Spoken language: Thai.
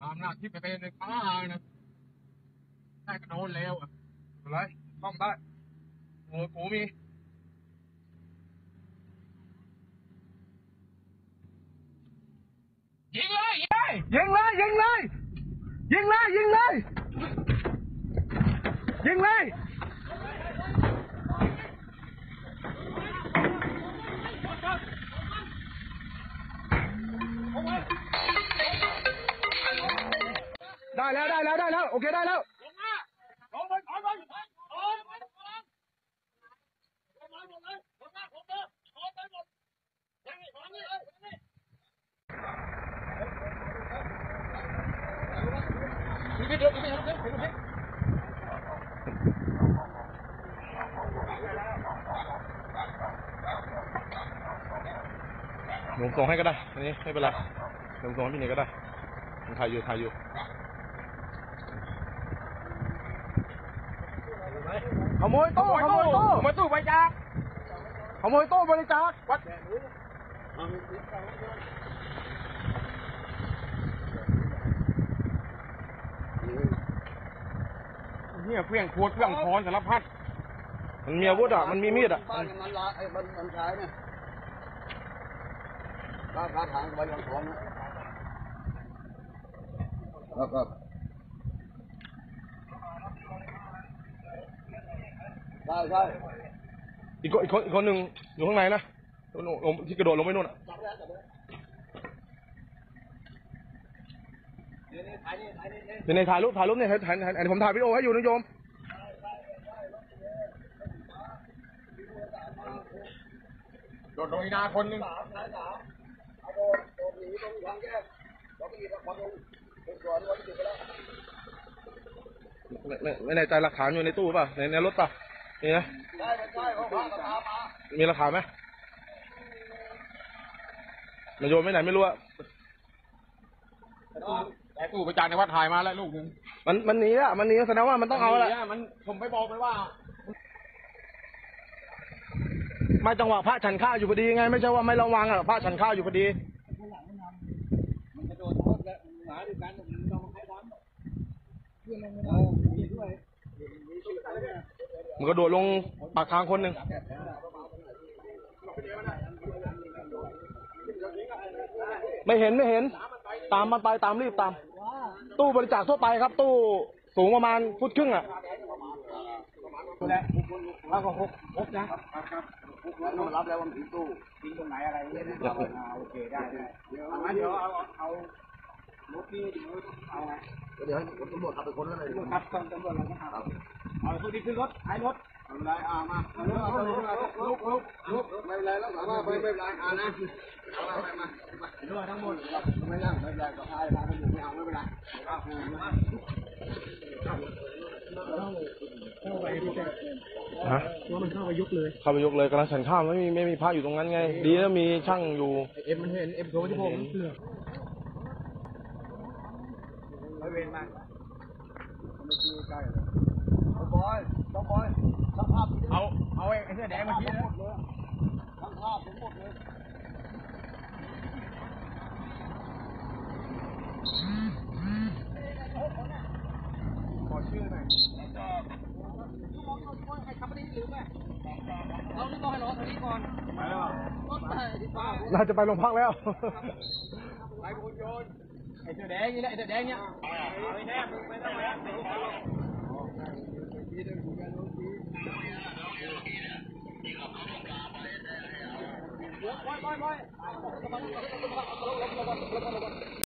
ามหน้าที่ไปเป็นในป้านะได้ก็โดนแล้วอ่ะอะไรต้องได้โอ้กูมียิงเลยยิงเลยยิงเลยยิงเลยยิงเลยยิงเลยได้แล้วได้แล้วได้แล้วโอเคได้แล้วหนูส่งให้ก็ได้อันนี้ไม่เป็นไรหนูส่งให้พี่นี่ก็ได้ถ่ายอยู่ขโมยตู้บริจาคขโมยตู้บริจาควัดเนี่ยเพี้ยงขวดเพี้ยงค้อนสารพัดมันมีอาวุธอ่ะมันมีมีดอ่ะมันลาไอ้มันใช้เนี่ยลาคาถางใบยังของนะแล้วก็ใช่อีกคนหนึ่งอยู่ข้างในนะที่กระโดดลงไปนู่นอ่ะในถ่ายรูปเนี่ยถ่ายผมถ่ายวิดีโอให้อยู่นะโยมโดดลงอีนาคนนึงไม่แน่ใจหลักฐานอยู่ในตู้ป่ะในรถป่ะนี่นะมีหลักฐานไหมนายโยมไม่ไหนไม่รู้อะแต่ตู้ประจานในวัดถ่ายมาแล้วลูกนึงมันหนีอะมันหนีแสดงว่ามันต้องเอาแหละผมไปบอกไปว่าไม่จังหวะพระฉันข้าวอยู่พอดีไงไม่ใช่ว่าไม่ระวังอะพระฉันข้าวอยู่พอดีมันก็โดดลงปากทางคนหนึ่งไม่เห็นตามมันไปตามรีบตามตู้บริจาคทั่วไปครับตู้สูงประมาณฟุตครึ่งอ่ะแล้วก็พกนะรับแล้ววันถึงตู้ทิ้งตรงไหนอะไรเนี่ยโอเคได้เดี๋ยวเอารถที่เอาไงเดี๋ยวให้ตำรวจขับไปคนแล้วเลยครับตำรวจเราก็ขับเอาตู้ที่ขึ้นรถท้ายรถอะไรมาลุกไม่เป็นไรแล้วมาไม่เป็นไรนะมาด้วยทั้งหมดไม่นั่งไม่เป็นไรก็พายพาไปอยู่ไม่เอาไม่เป็นไรฮะว่ามันเข้าไปยกเลยกำลังฉันข้าวไม่มีพระอยู่ตรงนั้นไงดีแล้วมีช่างอยู่มันเห็นโทรที่ผมไม่เว้นมาไม่ชี้ใกล้เลยต้องบอยทั้งภาพเอาไอ้เสื้อแดงมาชี้เลยทั้งภาพทั้งหมดเลยขอชื่อหน่อยน่าจะไปโรงพักแล้วไปบุญโยนไอ้เสื้อแดงนี่แหละไอ้เสื้อแดงเนี่ยไม่แน่มึงไม่ต้องแล้วไป